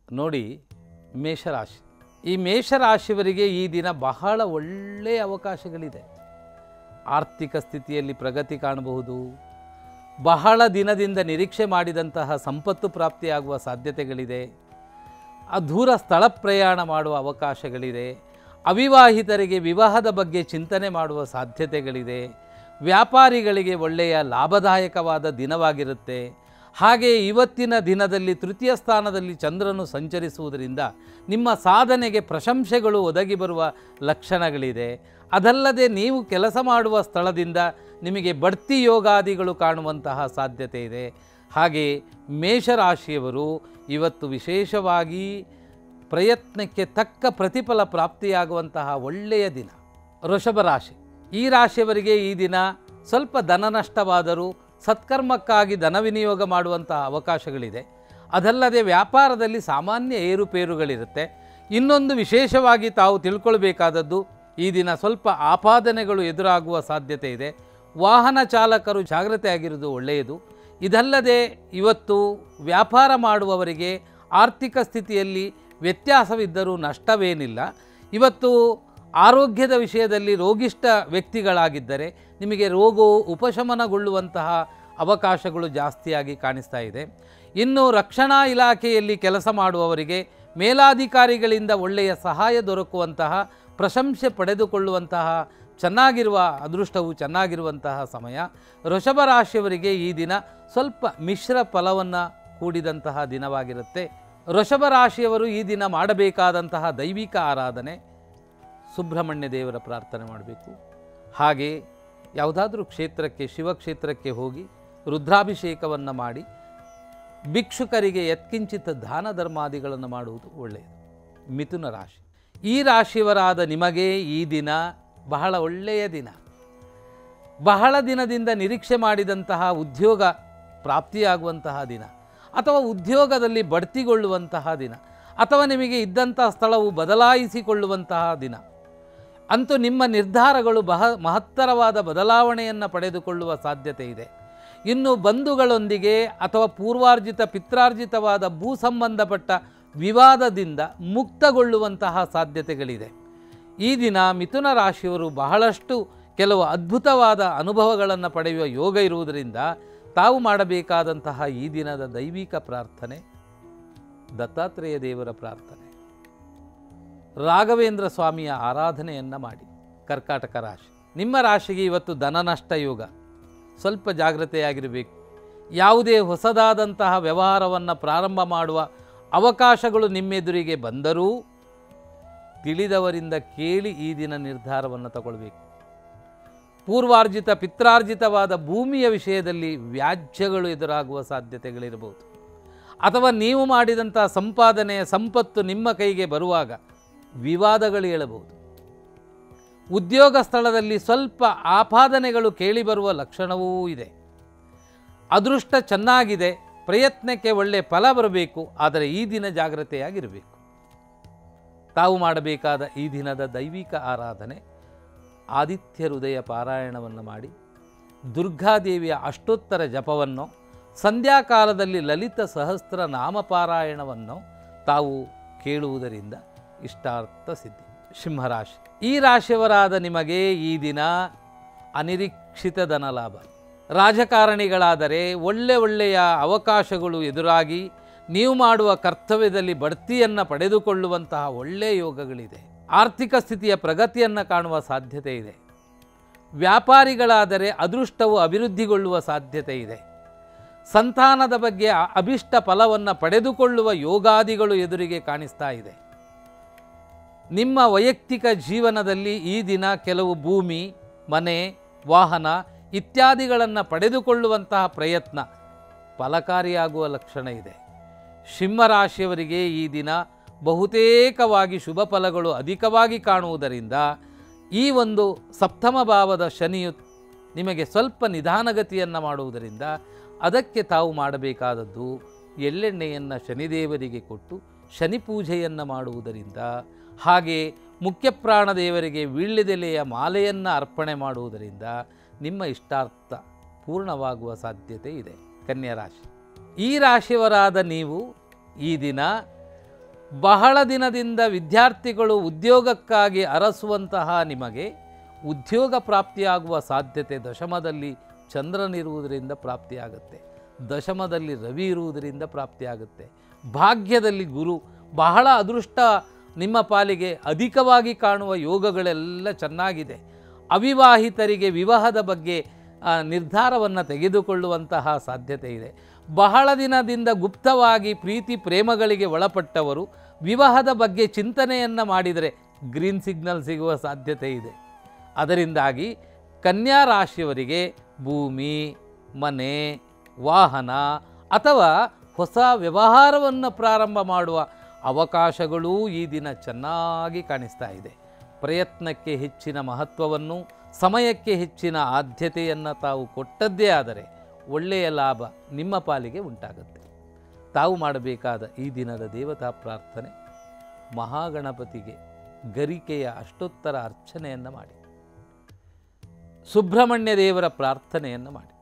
ನೋಡಿ, ಮೇಷರಾಶಿ. ಈ ಮೇಷರಾಶಿಯವರಿಗೆ ಈ ದಿನ ಬಹಳ ಒಳ್ಳೆಯ ಅವಕಾಶಗಳಿದೆ. ಆರ್ಥಿಕ ಸ್ಥಿತಿಯಲ್ಲಿ ಪ್ರಗತಿ ಕಾಣಬಹುದು. ಬಹಳ ದಿನದಿಂದ ನಿರೀಕ್ಷೆ ಮಾಡಿದಂತಹ ಸಂಪತ್ತು ಪ್ರಾಪ್ತಿಯಾಗುವ ಸಾಧ್ಯತೆಗಳಿದೆ. ದೂರ ಸ್ಥಳ ಪ್ರಯಾಣ ಮಾಡುವ ಅವಕಾಶಗಳಿದೆ. ಅವಿವಾಹಿತರಿಗೆ ವಿವಾಹದ ಬಗ್ಗೆ ಚಿಂತನೆ ಮಾಡುವ ಸಾಧ್ಯತೆಗಳಿದೆ. ವ್ಯಾಪಾರಿಗಳಿಗೆ ಒಳ್ಳೆಯ ಲಾಭದಾಯಕವಾದ ದಿನವಾಗಿರುತ್ತೆ. ಹಾಗೆ ಇವತ್ತಿನ ದಿನದಲ್ಲಿ ತೃತೀಯ ಸ್ಥಾನದಲ್ಲಿ ಚಂದ್ರನು ಸಂಚರಿಸುವುದರಿಂದ ನಿಮ್ಮ ಸಾಧನೆಗೆ ಪ್ರಶಂಸೆಗಳು ಒದಗಿ ಬರುವ ಲಕ್ಷಣಗಳಿದೆ. ಅದಲ್ಲದೆ ನೀವು ಕೆಲಸ ಮಾಡುವ ಸ್ಥಳದಿಂದ ನಿಮಗೆ ಬಡ್ತಿ ಯೋಗಾದಿಗಳು ಕಾಣುವಂತಹ ಸಾಧ್ಯತೆ ಇದೆ. ಹಾಗೆ ಮೇಷರಾಶಿಯವರು ಇವತ್ತು ವಿಶೇಷವಾಗಿ ಪ್ರಯತ್ನಕ್ಕೆ ತಕ್ಕ ಪ್ರತಿಫಲ ಪ್ರಾಪ್ತಿಯಾಗುವಂತಹ ಒಳ್ಳೆಯ ದಿನ. ವೃಷಭ ರಾಶಿ. ಈ ರಾಶಿಯವರಿಗೆ ಈ ದಿನ ಸ್ವಲ್ಪ ಧನ ನಷ್ಟವಾದರೂ ಸತ್ಕರ್ಮಕ್ಕಾಗಿ ಧನ ವಿನಿಯೋಗ ಮಾಡುವಂತಹ ಅವಕಾಶಗಳಿದೆ. ಅದಲ್ಲದೆ ವ್ಯಾಪಾರದಲ್ಲಿ ಸಾಮಾನ್ಯ ಏರುಪೇರುಗಳಿರುತ್ತೆ. ಇನ್ನೊಂದು ವಿಶೇಷವಾಗಿ ತಾವು ತಿಳ್ಕೊಳ್ಬೇಕಾದದ್ದು, ಈ ದಿನ ಸ್ವಲ್ಪ ಆಪಾದನೆಗಳು ಎದುರಾಗುವ ಸಾಧ್ಯತೆ ಇದೆ. ವಾಹನ ಚಾಲಕರು ಜಾಗ್ರತೆಯಾಗಿರುವುದು ಒಳ್ಳೆಯದು. ಇದಲ್ಲದೆ ಇವತ್ತು ವ್ಯಾಪಾರ ಮಾಡುವವರಿಗೆ ಆರ್ಥಿಕ ಸ್ಥಿತಿಯಲ್ಲಿ ವ್ಯತ್ಯಾಸವಿದ್ದರೂ ನಷ್ಟವೇನಿಲ್ಲ. ಇವತ್ತು ಆರೋಗ್ಯದ ವಿಷಯದಲ್ಲಿ ರೋಗಿಷ್ಠ ವ್ಯಕ್ತಿಗಳಾಗಿದ್ದರೆ ನಿಮಗೆ ರೋಗವು ಉಪಶಮನಗೊಳ್ಳುವಂತಹ ಅವಕಾಶಗಳು ಜಾಸ್ತಿಯಾಗಿ ಕಾಣಿಸ್ತಾ ಇದೆ. ಇನ್ನು ರಕ್ಷಣಾ ಇಲಾಖೆಯಲ್ಲಿ ಕೆಲಸ ಮಾಡುವವರಿಗೆ ಮೇಲಾಧಿಕಾರಿಗಳಿಂದ ಒಳ್ಳೆಯ ಸಹಾಯ ದೊರಕುವಂತಹ, ಪ್ರಶಂಸೆ ಪಡೆದುಕೊಳ್ಳುವಂತಹ ಚೆನ್ನಾಗಿರುವ ಅದೃಷ್ಟವು ಚೆನ್ನಾಗಿರುವಂತಹ ಸಮಯ. ವೃಷಭ ರಾಶಿಯವರಿಗೆ ಈ ದಿನ ಸ್ವಲ್ಪ ಮಿಶ್ರ ಫಲವನ್ನು ಕೂಡಿದಂತಹ ದಿನವಾಗಿರುತ್ತೆ. ವೃಷಭ ರಾಶಿಯವರು ಈ ದಿನ ಮಾಡಬೇಕಾದಂತಹ ದೈವಿಕ ಆರಾಧನೆ, ಸುಬ್ರಹ್ಮಣ್ಯ ದೇವರ ಪ್ರಾರ್ಥನೆ ಮಾಡಬೇಕು. ಹಾಗೆ ಯಾವುದಾದ್ರೂ ಕ್ಷೇತ್ರಕ್ಕೆ, ಶಿವಕ್ಷೇತ್ರಕ್ಕೆ ಹೋಗಿ ರುದ್ರಾಭಿಷೇಕವನ್ನು ಮಾಡಿ ಭಿಕ್ಷುಕರಿಗೆ ಯತ್ಕಿಂಚಿತ್ ದಾನ ಧರ್ಮಾದಿಗಳನ್ನು ಮಾಡುವುದು ಒಳ್ಳೆಯದು. ಮಿಥುನ ರಾಶಿ. ಈ ರಾಶಿಯವರಾದ ನಿಮಗೆ ಈ ದಿನ ಬಹಳ ಒಳ್ಳೆಯ ದಿನ. ಬಹಳ ದಿನದಿಂದ ನಿರೀಕ್ಷೆ ಮಾಡಿದಂತಹ ಉದ್ಯೋಗ ಪ್ರಾಪ್ತಿಯಾಗುವಂತಹ ದಿನ, ಅಥವಾ ಉದ್ಯೋಗದಲ್ಲಿ ಬಡ್ತಿಗೊಳ್ಳುವಂತಹ ದಿನ, ಅಥವಾ ನಿಮಗೆ ಇದ್ದಂತಹ ಸ್ಥಳವು ಬದಲಾಯಿಸಿಕೊಳ್ಳುವಂತಹ ದಿನ. ಅಂತೂ ನಿಮ್ಮ ನಿರ್ಧಾರಗಳು ಮಹತ್ತರವಾದ ಬದಲಾವಣೆಯನ್ನು ಪಡೆದುಕೊಳ್ಳುವ ಸಾಧ್ಯತೆ ಇದೆ. ಇನ್ನು ಬಂಧುಗಳೊಂದಿಗೆ ಅಥವಾ ಪೂರ್ವಾರ್ಜಿತ ಪಿತ್ರಾರ್ಜಿತವಾದ ಭೂ ಸಂಬಂಧಪಟ್ಟ ವಿವಾದದಿಂದ ಮುಕ್ತಗೊಳ್ಳುವಂತಹ ಸಾಧ್ಯತೆಗಳಿದೆ. ಈ ದಿನ ಮಿಥುನ ರಾಶಿಯವರು ಬಹಳಷ್ಟು ಕೆಲವು ಅದ್ಭುತವಾದ ಅನುಭವಗಳನ್ನು ಪಡೆಯುವ ಯೋಗ ಇರುವುದರಿಂದ ತಾವು ಮಾಡಬೇಕಾದಂತಹ ಈ ದಿನದ ದೈವಿಕ ಪ್ರಾರ್ಥನೆ, ದತ್ತಾತ್ರೇಯ ದೇವರ ಪ್ರಾರ್ಥನೆ, ರಾಘವೇಂದ್ರ ಸ್ವಾಮಿಯ ಆರಾಧನೆಯನ್ನು ಮಾಡಿ. ಕರ್ಕಾಟಕ ರಾಶಿ. ನಿಮ್ಮ ರಾಶಿಗೆ ಇವತ್ತು ಧನ ನಷ್ಟ ಯೋಗ. ಸ್ವಲ್ಪ ಜಾಗ್ರತೆಯಾಗಿರಬೇಕು. ಯಾವುದೇ ಹೊಸದಾದಂತಹ ವ್ಯವಹಾರವನ್ನು ಪ್ರಾರಂಭ ಮಾಡುವ ಅವಕಾಶಗಳು ನಿಮ್ಮೆದುರಿಗೆ ಬಂದರೂ ತಿಳಿದವರಿಂದ ಕೇಳಿ ಈ ದಿನ ನಿರ್ಧಾರವನ್ನು ತಗೊಳ್ಬೇಕು. ಪೂರ್ವಾರ್ಜಿತ ಪಿತ್ರಾರ್ಜಿತವಾದ ಭೂಮಿಯ ವಿಷಯದಲ್ಲಿ ವ್ಯಾಜ್ಯಗಳು ಎದುರಾಗುವ ಸಾಧ್ಯತೆಗಳಿರಬಹುದು. ಅಥವಾ ನೀವು ಮಾಡಿದಂಥ ಸಂಪಾದನೆಯ ಸಂಪತ್ತು ನಿಮ್ಮ ಕೈಗೆ ಬರುವಾಗ ವಿವಾದಗಳು ಏಳಬಹುದು. ಉದ್ಯೋಗ ಸ್ಥಳದಲ್ಲಿ ಸ್ವಲ್ಪ ಆಪಾದನೆಗಳು ಕೇಳಿಬರುವ ಲಕ್ಷಣವೂ ಇದೆ. ಅದೃಷ್ಟ ಚೆನ್ನಾಗಿದೆ, ಪ್ರಯತ್ನಕ್ಕೆ ಒಳ್ಳೆಯ ಫಲ ಬರಬೇಕು. ಆದರೆ ಈ ದಿನ ಜಾಗ್ರತೆಯಾಗಿರಬೇಕು. ತಾವು ಮಾಡಬೇಕಾದ ಈ ದಿನದ ದೈವಿಕ ಆರಾಧನೆ, ಆದಿತ್ಯ ಹೃದಯ ಪಾರಾಯಣವನ್ನು ಮಾಡಿ, ದುರ್ಗಾದೇವಿಯ ಅಷ್ಟೋತ್ತರ ಜಪವನ್ನು, ಸಂಧ್ಯಾಕಾಲದಲ್ಲಿ ಲಲಿತ ಸಹಸ್ರ ನಾಮ ಪಾರಾಯಣವನ್ನು ತಾವು ಕೇಳುವುದರಿಂದ ಇಷ್ಟಾರ್ಥ ಸಿದ್ಧಿ. ಸಿಂಹರಾಶಿ. ಈ ರಾಶಿಯವರಾದ ನಿಮಗೆ ಈ ದಿನ ಅನಿರೀಕ್ಷಿತ ಧನಲಾಭ. ರಾಜಕಾರಣಿಗಳಾದರೆ ಒಳ್ಳೆಯ ಅವಕಾಶಗಳು ಎದುರಾಗಿ ನೀವು ಮಾಡುವ ಕರ್ತವ್ಯದಲ್ಲಿ ಬಡ್ತಿಯನ್ನು ಪಡೆದುಕೊಳ್ಳುವಂತಹ ಒಳ್ಳೆಯ ಯೋಗಗಳಿದೆ. ಆರ್ಥಿಕ ಸ್ಥಿತಿಯ ಪ್ರಗತಿಯನ್ನು ಕಾಣುವ ಸಾಧ್ಯತೆ ಇದೆ. ವ್ಯಾಪಾರಿಗಳಾದರೆ ಅದೃಷ್ಟವು ಅಭಿವೃದ್ಧಿಗೊಳ್ಳುವ ಸಾಧ್ಯತೆ ಇದೆ. ಸಂತಾನದ ಬಗ್ಗೆ ಅಭಿಷ್ಟ ಫಲವನ್ನು ಪಡೆದುಕೊಳ್ಳುವ ಯೋಗಾದಿಗಳು ಎದುರಿಗೆ ಕಾಣಿಸ್ತಾ ಇದೆ. ನಿಮ್ಮ ವೈಯಕ್ತಿಕ ಜೀವನದಲ್ಲಿ ಈ ದಿನ ಕೆಲವು ಭೂಮಿ, ಮನೆ, ವಾಹನ ಇತ್ಯಾದಿಗಳನ್ನು ಪಡೆದುಕೊಳ್ಳುವಂತಹ ಪ್ರಯತ್ನ ಫಲಕಾರಿಯಾಗುವ ಲಕ್ಷಣ ಇದೆ. ಸಿಂಹರಾಶಿಯವರಿಗೆ ಈ ದಿನ ಬಹುತೇಕವಾಗಿ ಶುಭ ಫಲಗಳು ಅಧಿಕವಾಗಿ ಕಾಣುವುದರಿಂದ ಈ ಒಂದು ಸಪ್ತಮ ಭಾವದ ಶನಿಯು ನಿಮಗೆ ಸ್ವಲ್ಪ ನಿಧಾನಗತಿಯನ್ನು ಮಾಡುವುದರಿಂದ ಅದಕ್ಕೆ ತಾವು ಮಾಡಬೇಕಾದದ್ದು ಎಳ್ಳೆಣ್ಣೆಯನ್ನು ಶನಿದೇವರಿಗೆ ಕೊಟ್ಟು ಶನಿ ಪೂಜೆಯನ್ನು ಮಾಡುವುದರಿಂದ, ಹಾಗೆ ಮುಖ್ಯಪ್ರಾಣ ದೇವರಿಗೆ ವೀಳ್ಯದೆಲೆಯ ಮಾಲೆಯನ್ನು ಅರ್ಪಣೆ ಮಾಡುವುದರಿಂದ ನಿಮ್ಮ ಇಷ್ಟಾರ್ಥ ಪೂರ್ಣವಾಗುವ ಸಾಧ್ಯತೆ ಇದೆ. ಕನ್ಯಾ ರಾಶಿ. ಈ ರಾಶಿಯವರಾದ ನೀವು ಈ ದಿನ ಬಹಳ ದಿನದಿಂದ ವಿದ್ಯಾರ್ಥಿಗಳು ಉದ್ಯೋಗಕ್ಕಾಗಿ ಅರಸುವಂತಹ ನಿಮಗೆ ಉದ್ಯೋಗ ಪ್ರಾಪ್ತಿಯಾಗುವ ಸಾಧ್ಯತೆ ದಶಮದಲ್ಲಿ ಚಂದ್ರನಿರುವುದರಿಂದ ಪ್ರಾಪ್ತಿಯಾಗುತ್ತೆ, ದಶಮದಲ್ಲಿ ರವಿ ಇರುವುದರಿಂದ ಪ್ರಾಪ್ತಿಯಾಗುತ್ತೆ, ಭಾಗ್ಯದಲ್ಲಿ ಗುರು ಬಹಳ ಅದೃಷ್ಟ ನಿಮ್ಮ ಪಾಲಿಗೆ ಅಧಿಕವಾಗಿ ಕಾಣುವ ಯೋಗಗಳೆಲ್ಲ ಚೆನ್ನಾಗಿದೆ. ಅವಿವಾಹಿತರಿಗೆ ವಿವಾಹದ ಬಗ್ಗೆ ನಿರ್ಧಾರವನ್ನು ತೆಗೆದುಕೊಳ್ಳುವಂತಹ ಸಾಧ್ಯತೆ ಇದೆ. ಬಹಳ ದಿನದಿಂದ ಗುಪ್ತವಾಗಿ ಪ್ರೀತಿ ಪ್ರೇಮಗಳಿಗೆ ಒಳಪಟ್ಟವರು ವಿವಾಹದ ಬಗ್ಗೆ ಚಿಂತನೆಯನ್ನು ಮಾಡಿದರೆ ಗ್ರೀನ್ ಸಿಗ್ನಲ್ ಸಿಗುವ ಸಾಧ್ಯತೆ ಇದೆ. ಅದರಿಂದಾಗಿ ಕನ್ಯಾ ರಾಶಿಯವರಿಗೆ ಭೂಮಿ, ಮನೆ, ವಾಹನ ಅಥವಾ ಹೊಸ ವ್ಯವಹಾರವನ್ನು ಪ್ರಾರಂಭ ಮಾಡುವ ಅವಕಾಶಗಳೂ ಈ ದಿನ ಚೆನ್ನಾಗಿ ಕಾಣಿಸ್ತಾ ಇದೆ. ಪ್ರಯತ್ನಕ್ಕೆ ಹೆಚ್ಚಿನ ಮಹತ್ವವನ್ನು, ಸಮಯಕ್ಕೆ ಹೆಚ್ಚಿನ ಆದ್ಯತೆಯನ್ನು ತಾವು ಕೊಟ್ಟದ್ದೇ ಆದರೆ ಒಳ್ಳೆಯ ಲಾಭ ನಿಮ್ಮ ಪಾಲಿಗೆ ಉಂಟಾಗುತ್ತೆ. ತಾವು ಮಾಡಬೇಕಾದ ಈ ದಿನದ ದೇವತಾ ಪ್ರಾರ್ಥನೆ, ಮಹಾಗಣಪತಿಗೆ ಗರಿಕೆಯ ಅಷ್ಟೋತ್ತರ ಅರ್ಚನೆಯನ್ನು ಮಾಡಿ, ಸುಬ್ರಹ್ಮಣ್ಯ ದೇವರ ಪ್ರಾರ್ಥನೆಯನ್ನು ಮಾಡಿ.